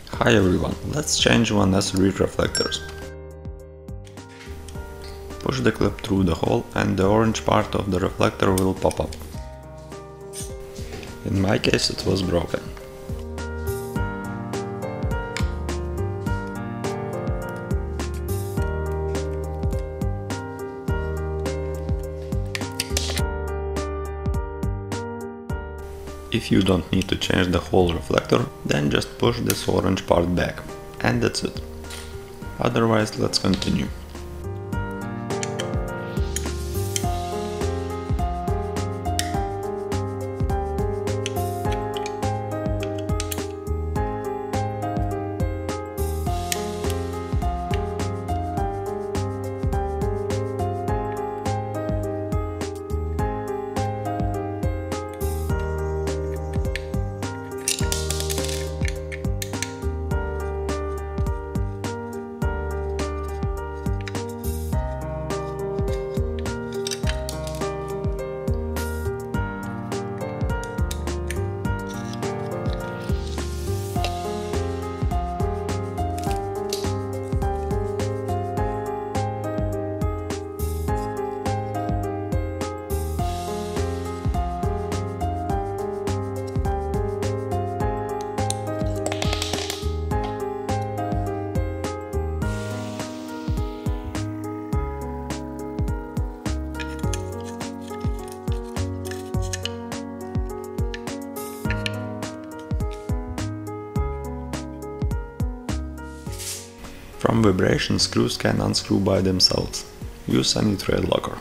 Hi everyone, let's change one S3 reflectors. Push the clip through the hole and the orange part of the reflector will pop up. In my case it was broken. If you don't need to change the whole reflector, then just push this orange part back. And that's it. Otherwise, let's continue. From vibration, screws can unscrew by themselves. Use any thread locker.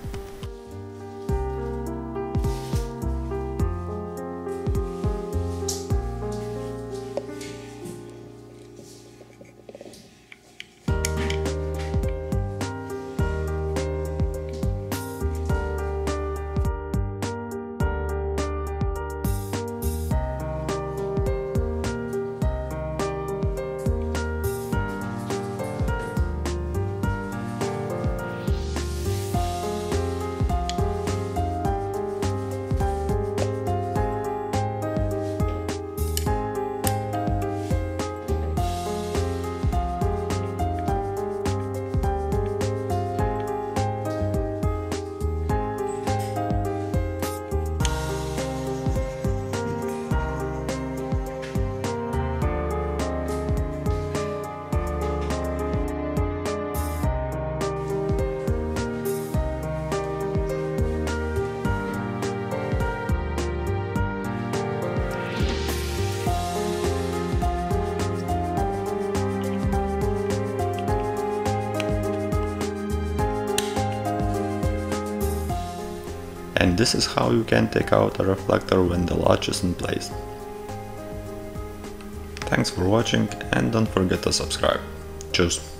And this is how you can take out a reflector when the latch is in place. Thanks for watching and don't forget to subscribe. Cheers!